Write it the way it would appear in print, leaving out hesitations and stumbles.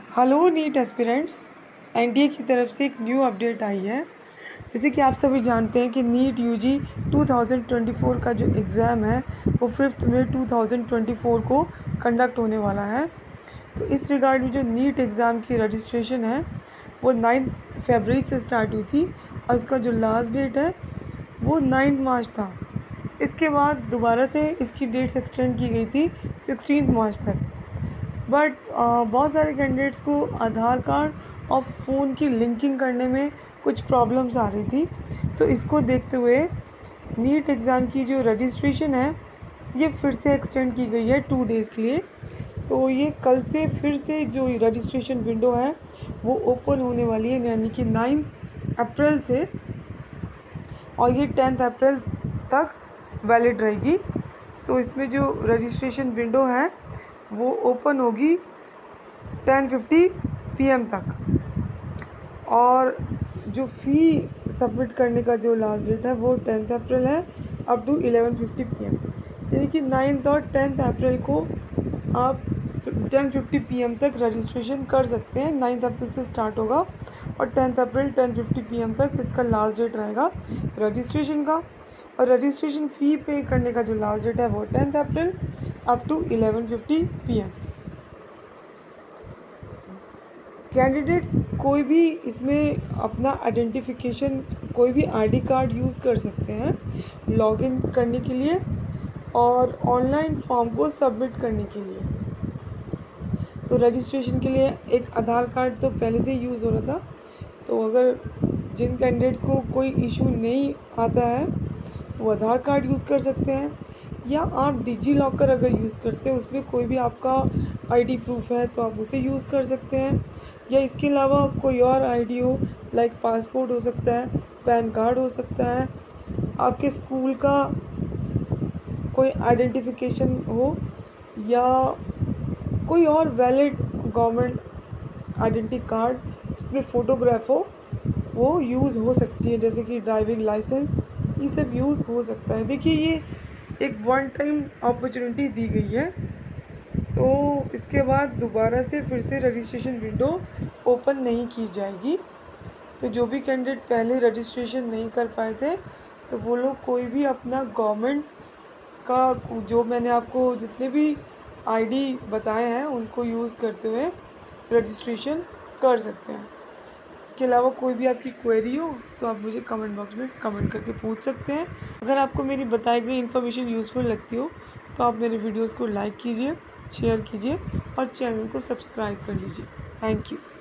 Hello NEET aspirants, NDA की तरफ से एक न्यू अपडेट आई है। जैसे कि आप सभी जानते हैं कि नीट यूजी 2024 का जो एग्ज़ाम है वो 5 मई 2024 को कंडक्ट होने वाला है। तो इस रिगार्ड में जो नीट एग्ज़ाम की रजिस्ट्रेशन है वो 9 फरवरी से स्टार्ट हुई थी और इसका जो लास्ट डेट है वो 9 मार्च था। इसके बाद दोबारा से इसकी डेट्स एक्सटेंड की गई थी 16 मार्च तक। बट बहुत सारे कैंडिडेट्स को आधार कार्ड और फ़ोन की लिंकिंग करने में कुछ प्रॉब्लम्स आ रही थी। तो इसको देखते हुए नीट एग्ज़ाम की जो रजिस्ट्रेशन है ये फिर से एक्सटेंड की गई है 2 डेज़ के लिए। तो ये कल से फिर से जो रजिस्ट्रेशन विंडो है वो ओपन होने वाली है, यानी कि 9 अप्रैल से, और ये 10 अप्रैल तक वैलिड रहेगी। तो इसमें जो रजिस्ट्रेशन विंडो है वो ओपन होगी 10:50 PM तक, और जो फ़ी सबमिट करने का जो लास्ट डेट है वो 10 अप्रैल है अप टू 11:50 PM। यानी कि 9 और 10 अप्रैल को आप 10:50 PM तक रजिस्ट्रेशन कर सकते हैं। 9 अप्रैल से स्टार्ट होगा और 10 अप्रैल 10:50 PM तक इसका लास्ट डेट रहेगा रजिस्ट्रेशन का। और रजिस्ट्रेशन फ़ी पे करने का जो लास्ट डेट है वो 10 April up to 11:50 PM। Candidates कोई भी इसमें अपना आइडेंटिफिकेशन, कोई भी आईडी कार्ड यूज़ कर सकते हैं लॉगिन करने के लिए और ऑनलाइन फॉर्म को सबमिट करने के लिए। तो रजिस्ट्रेशन के लिए एक आधार कार्ड तो पहले से ही यूज़ हो रहा था। तो अगर जिन कैंडिडेट्स को कोई इशू नहीं आता है तो वो आधार कार्ड यूज़ कर सकते हैं, या आप डिजी लॉकर अगर यूज़ करते हैं उसमें कोई भी आपका आईडी प्रूफ है तो आप उसे यूज़ कर सकते हैं, या इसके अलावा कोई और आईडी हो, लाइक पासपोर्ट हो सकता है, पैन कार्ड हो सकता है, आपके स्कूल का कोई आइडेंटिफिकेशन हो, या कोई और वैलिड गवर्नमेंट आइडेंटिटी कार्ड जिसमें फ़ोटोग्राफ हो वो यूज़ हो सकती है, जैसे कि ड्राइविंग लाइसेंस, ये सब यूज़ हो सकता है। देखिए ये एक वन टाइम अपॉर्चुनिटी दी गई है, तो इसके बाद दोबारा से फिर से रजिस्ट्रेशन विंडो ओपन नहीं की जाएगी। तो जो भी कैंडिडेट पहले रजिस्ट्रेशन नहीं कर पाए थे तो वो लोग कोई भी अपना गवर्नमेंट का, जो मैंने आपको जितने भी आईडी बताए हैं उनको यूज़ करते हुए रजिस्ट्रेशन कर सकते हैं। इसके अलावा कोई भी आपकी क्वेरी हो तो आप मुझे कमेंट बॉक्स में कमेंट करके पूछ सकते हैं। अगर आपको मेरी बताई गई इन्फॉर्मेशन यूज़फुल लगती हो तो आप मेरे वीडियोस को लाइक कीजिए, शेयर कीजिए और चैनल को सब्सक्राइब कर लीजिए। Thank you.